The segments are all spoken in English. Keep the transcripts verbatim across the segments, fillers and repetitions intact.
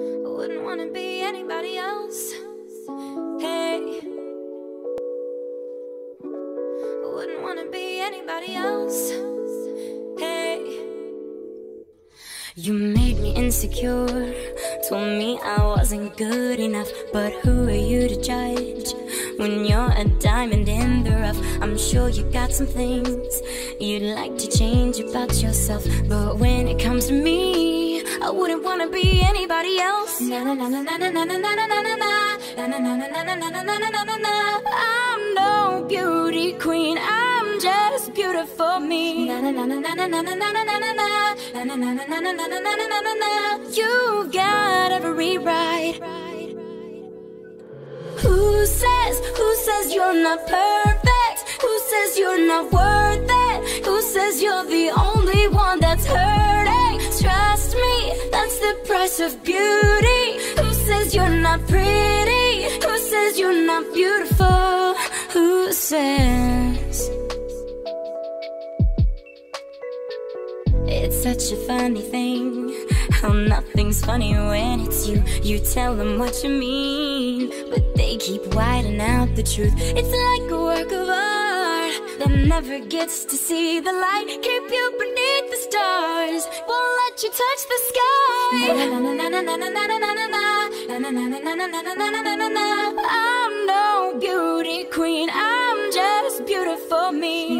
Wouldn't wanna be anybody else. Hey, wouldn't wanna be anybody else. Hey, you made me insecure, told me I wasn't good enough. But who are you to judge when you're a diamond in the rough? I'm sure you got some things you'd like to change about yourself, but when it comes to me, I wouldn't wanna be anybody else. Na na na na na na na na na na na na na na na na na na na na. I'm no beauty queen, I'm just beautiful me. Na na na na na na na na na na na na na na na na na na na na. You got every right. Who says, who says you're not perfect? Who says you're not worth it? Who says you're the only one that's hurting? Trust me, that's the price of beauty. Who says you're not pretty? Who says you're not beautiful? Who says? It's such a funny thing how nothing's funny when it's you. You tell them what you mean, but they keep whiting out the truth. It's like a work of art that never gets to see the light. Keep you beneath the stars, won't let you touch the sky. I'm no beauty queen, I'm just beautiful me.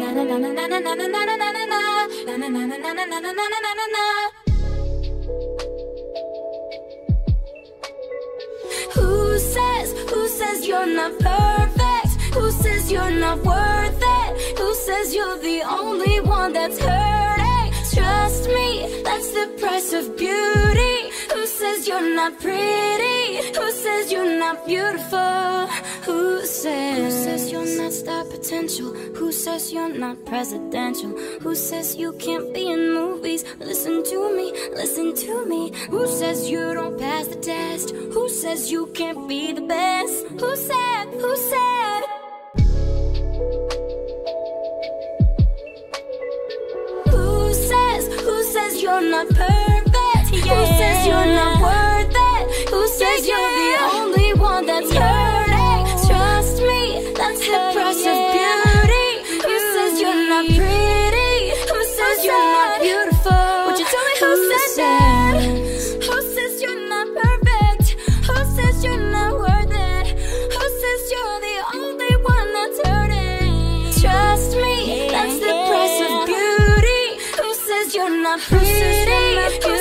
Who says, who says you're not perfect? Who says you're not worth it? Who says you're the only one that's hurting? Trust me, that's the price of beauty. Who says you're not pretty? Who says you're not beautiful? Who says, who says you're not star potential? Who says you're not presidential? Who says you can't be in movies? Listen to me, listen to me. Who says you don't pass the test? Who says you can't be the best? Who said, who said? Who says, who says you're not perfect? Yeah. Who says you're not worth it? Who says yeah, you're yeah. the only one that's yeah. hurting? Trust me, that's the price yeah. of beauty. Who yeah. says you're not pretty? Who says who you're said? Not beautiful? Would you tell me who, who said that? Who says you're not perfect? Who says you're not worth it? Who says you're the only one that's hurting? Trust me, yeah. that's the price of beauty. Who says you're not pretty?